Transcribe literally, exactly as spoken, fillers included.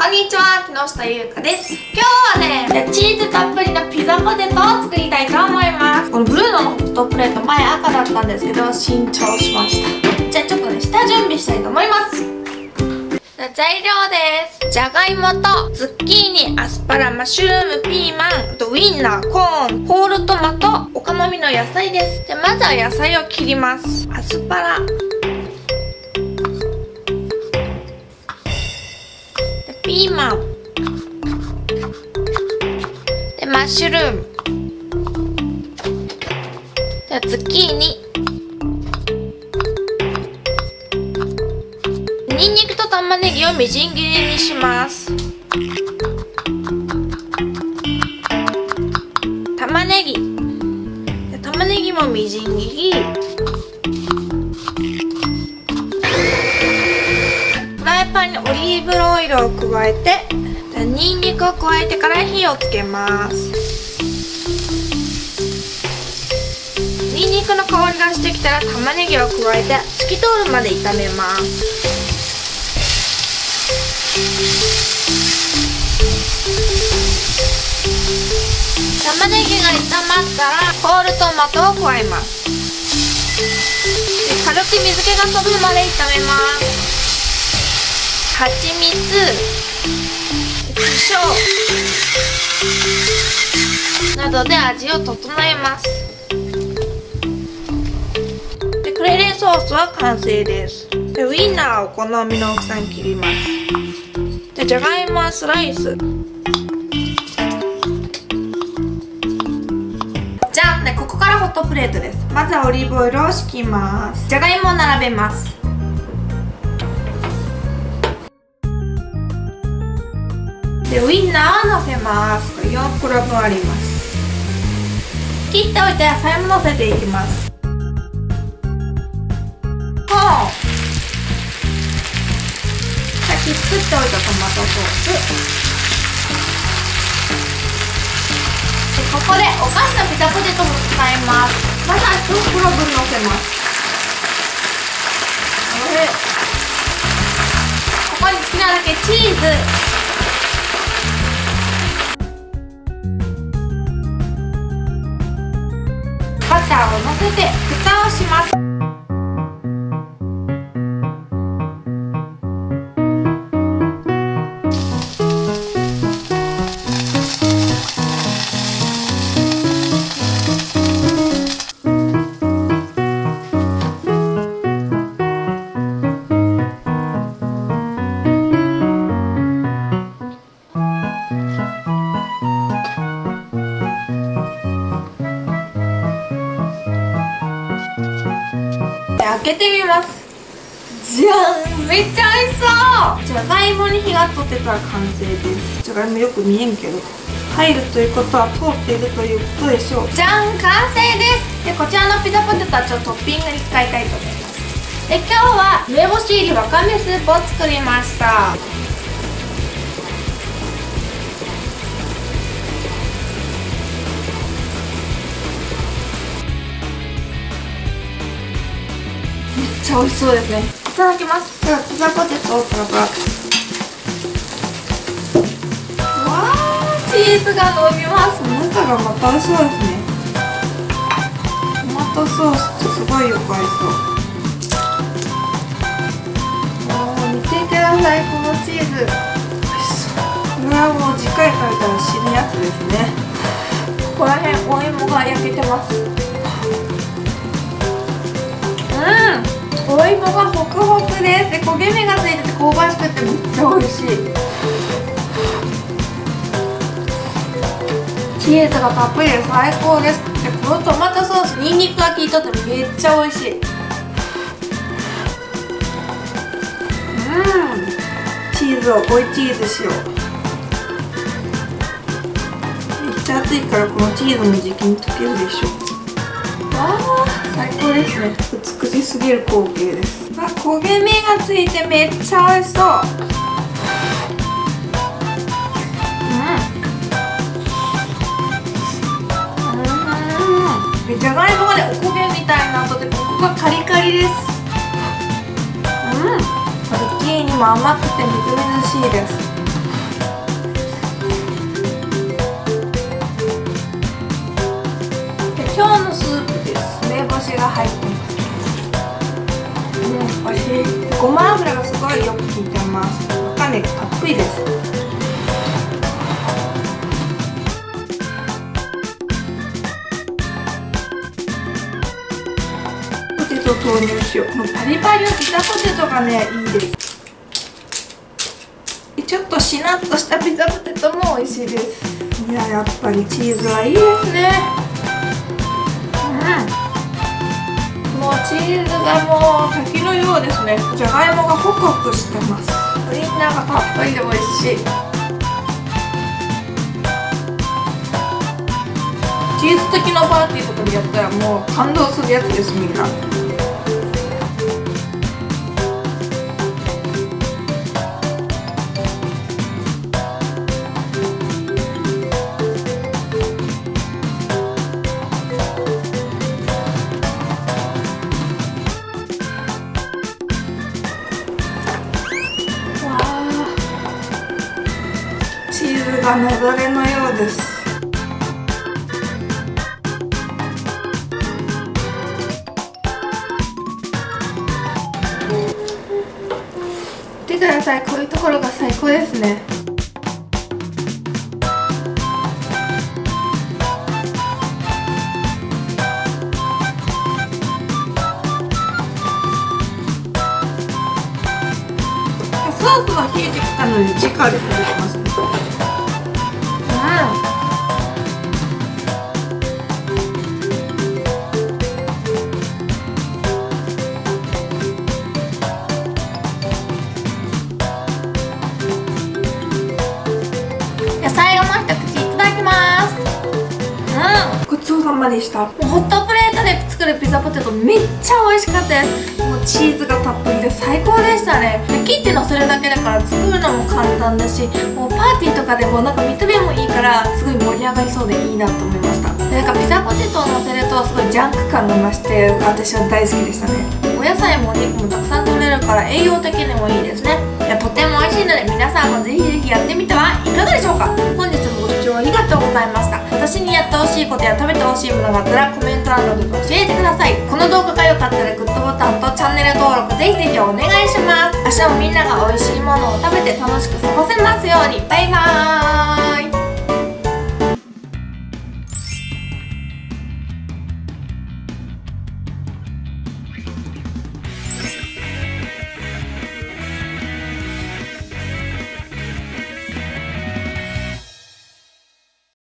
こんにちは、木下ゆうかです。今日はね、チーズたっぷりのピザポテトを作りたいと思います。このブルーノのホットプレート、前赤だったんですけど新調しました。じゃあちょっとね、下準備したいと思います。材料です。じゃがいもとズッキーニ、アスパラ、マッシュルーム、ピーマン、あとウインナー、コーン、ホールトマト、お好みの野菜です。じゃあまずは野菜を切ります。アスパラでピーマンでマッシュルームでズッキーニ、ニンニクと玉ねぎをみじん切りにします。玉ねぎ玉ねぎもみじん切り。フライパンにオリーブオイルを加えてニンニクを加えてから火をつけます。ニンニクの香りがしてきたら玉ねぎを加えて透き通るまで炒めます。玉ねぎが炒まったらホールトマトを加えます。で軽く水気が飛ぶまで炒めます。はちみつ、胡椒などで味を整えます。でクレレンソースは完成です。でウインナーをお好みの大きさに切ります。でじゃがいもはスライス。じゃあね、ここからホットプレートです。まずはオリーブオイルを敷きます。じゃがいもを並べます。でウインナーをのせます。これよんころぶんあります。切っておいた野菜ものせていきます。コーン、さっき作っておいたトマトソース。ここでお菓子のピザポテトも使います。まずはひとくろぶんのせます。ここに好きなだけチーズ、バターをのせて蓋をします。開けてみます。じゃん、めっちゃ美味しそう。じゃがいもに火が通ってたら完成です。じゃがいもよく見えんけど入るということは通っているということでしょう。じゃん、完成です。でこちらのピザポテトはちょっとトッピングに使いたいと思います。で今日は梅干し入りわかめスープを作りました。めっちゃ美味しそうですね。いただきます。ではピザポテトをパラパラ。わー、チーズが伸びます。中がまた美味しそうですね。トマトソースとすごいよく合いそう。おー、見てください、このチーズ美味しそう。これはもうじっかり食べたら死ぬやつですね。ここら辺お芋が焼けてます。うん、お芋がホクホクです。で焦げ目がついてて香ばしくてめっちゃ美味しい。チーズがたっぷりで最高です。でこのトマトソース、ニンニクが効いとってめっちゃ美味しい。うん、チーズを追いチーズしよう。めっちゃ熱いからこのチーズもじきに溶けるでしょ。わー、最高ですね。美しすぎる光景です。あ、焦げ目がついてめっちゃ美味しそう。うん、じゃがいもがね、お焦げみたいな後でここがカリカリです。うん、ズッキーニも甘くてみずみずしいです。 が入ってます。うん、美味しい。ごま油がすごいよく効いてます。わかめがたっぷりです。ポテト投入しよう。このパリパリのピザポテトがね、いいです。ちょっとしなっとしたピザポテトも美味しいです。いや、やっぱりチーズはいいですね。うん、もうチーズがもう滝のようですね。じゃがいもがホクホクしてます。ウインナーがたっぷりで美味しい。チーズ好きのパーティーとかでやったらもう感動するやつです、みんな。チーズが流れのようです。見てください、こういうところが最高ですね。ソースが冷えてきたので直で食べてますね。野菜をもう一口いただきます。うん、ごちそうさまでした。もうホットプレートで作るピザポテトめっちゃ美味しかったです。もうチーズがたっぷりで最高でしたね。切ってのせるだけだから作るのも簡単だし、もうパーティーとかでもなんか見た目もいいからすごい盛り上がりそうでいいなと思いました。でなんかピザポテトをのせるとすごいジャンク感が増して私は大好きでしたね。お野菜もお肉もたくさん取れるから栄養的にもいいですね。いやとても美味しいので皆さんもぜひぜひやってみてはいかがでしょうか。本日もご視聴ありがとうございました。私にやってほしいことや食べてほしいものがあったらコメント欄などで教えてください。この動画が良かったらグッドボタンとチャンネル登録ぜひぜひお願いします。明日もみんなが美味しいものを食べて楽しく過ごせますように。バイバーイ。